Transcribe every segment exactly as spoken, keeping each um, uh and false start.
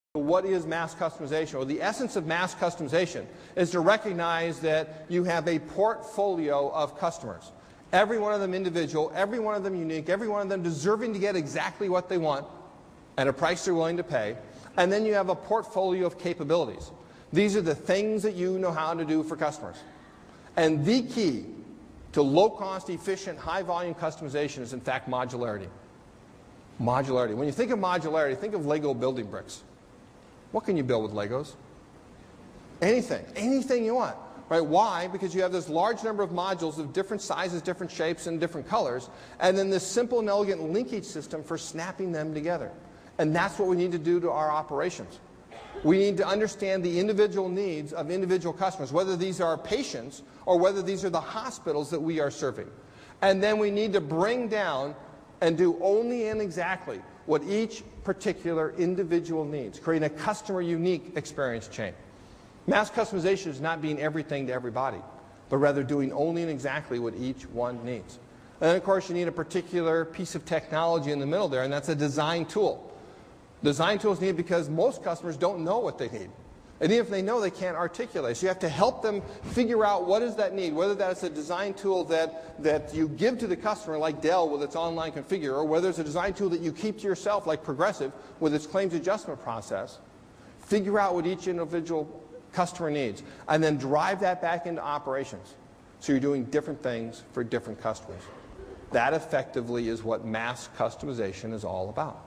What is mass customization? Well, the essence of mass customization is to recognize that you have a portfolio of customers. Every one of them individual, every one of them unique, every one of them deserving to get exactly what they want at a price they're willing to pay. And then you have a portfolio of capabilities. These are the things that you know how to do for customers. And the key to low-cost, efficient, high-volume customization is, in fact, modularity. Modularity. When you think of modularity, think of Lego building bricks. What can you build with Legos? Anything. Anything you want. Right? Why? Because you have this large number of modules of different sizes, different shapes, and different colors, and then this simple and elegant linkage system for snapping them together. And that's what we need to do to our operations. We need to understand the individual needs of individual customers, whether these are patients or whether these are the hospitals that we are serving. And then we need to bring down and do only and exactly what each particular individual needs, creating a customer-unique experience chain. Mass customization is not being everything to everybody, but rather doing only and exactly what each one needs. And then, of course, you need a particular piece of technology in the middle there, and that's a design tool. Design tools needed because most customers don't know what they need. And even if they know, they can't articulate. So you have to help them figure out what is that need, whether that's a design tool that, that you give to the customer, like Dell with its online configure, or whether it's a design tool that you keep to yourself, like Progressive with its claims adjustment process. Figure out what each individual customer needs, and then drive that back into operations. So you're doing different things for different customers. That effectively is what mass customization is all about.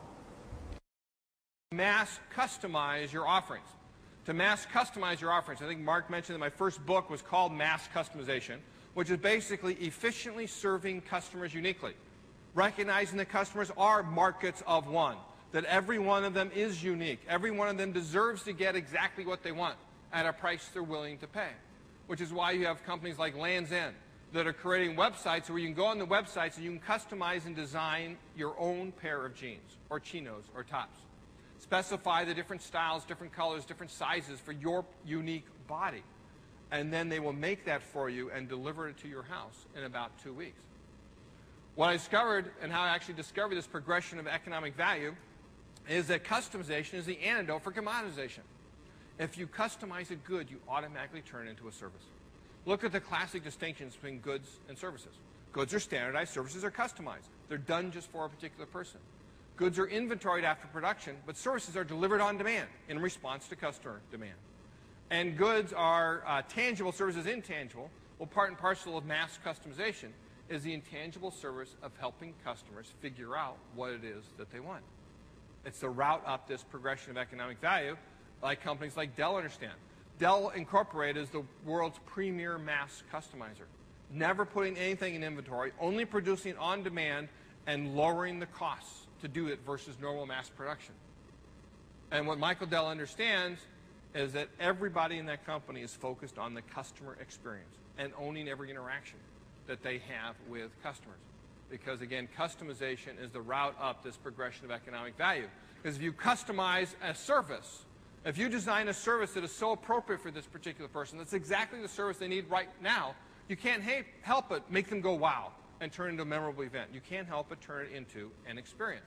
Mass customize your offerings. To mass customize your offerings, I think Mark mentioned that my first book was called Mass Customization, which is basically efficiently serving customers uniquely, recognizing that customers are markets of one, that every one of them is unique, every one of them deserves to get exactly what they want at a price they're willing to pay, which is why you have companies like Lands' End that are creating websites where you can go on the websites and you can customize and design your own pair of jeans or chinos or tops. Specify the different styles, different colors, different sizes for your unique body. And then they will make that for you and deliver it to your house in about two weeks. What I discovered, and how I actually discovered this progression of economic value, is that customization is the antidote for commoditization. If you customize a good, you automatically turn it into a service. Look at the classic distinctions between goods and services. Goods are standardized, services are customized. They're done just for a particular person. Goods are inventoried after production, but services are delivered on demand in response to customer demand. And goods are uh, tangible, services intangible. Well, part and parcel of mass customization is the intangible service of helping customers figure out what it is that they want. It's the route up this progression of economic value like companies like Dell understand. Dell Incorporated is the world's premier mass customizer, never putting anything in inventory, only producing on demand and lowering the costs to do it versus normal mass production. And what Michael Dell understands is that everybody in that company is focused on the customer experience and owning every interaction that they have with customers. Because again, customization is the route up this progression of economic value. Because if you customize a service, if you design a service that is so appropriate for this particular person, that's exactly the service they need right now, you can't help but make them go wow and turn it into a memorable event. You can't help but turn it into an experience.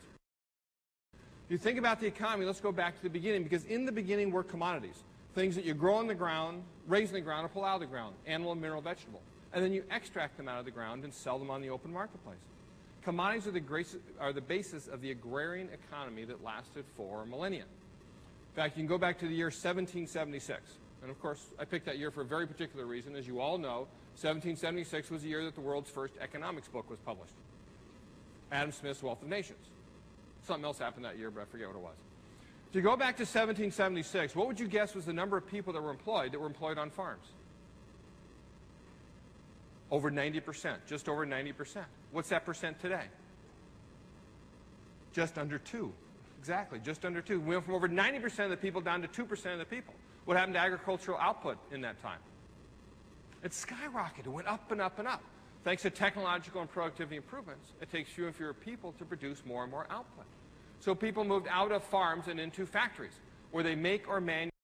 If you think about the economy, let's go back to the beginning, because in the beginning were commodities, things that you grow on the ground, raise in the ground, or pull out of the ground, animal, mineral, vegetable. And then you extract them out of the ground and sell them on the open marketplace. Commodities are the, grace, are the basis of the agrarian economy that lasted for millennia. In fact, you can go back to the year seventeen seventy-six. And of course, I picked that year for a very particular reason. As you all know, seventeen seventy-six was the year that the world's first economics book was published. Adam Smith's Wealth of Nations. Something else happened that year, but I forget what it was. If you go back to seventeen seventy-six, what would you guess was the number of people that were employed that were employed on farms? Over ninety percent, just over ninety percent. What's that percent today? Just under two. Exactly, just under two. We went from over ninety percent of the people down to two percent of the people. What happened to agricultural output in that time? It skyrocketed. It went up and up and up. Thanks to technological and productivity improvements, it takes fewer and fewer people to produce more and more output. So people moved out of farms and into factories, where they make or manufacture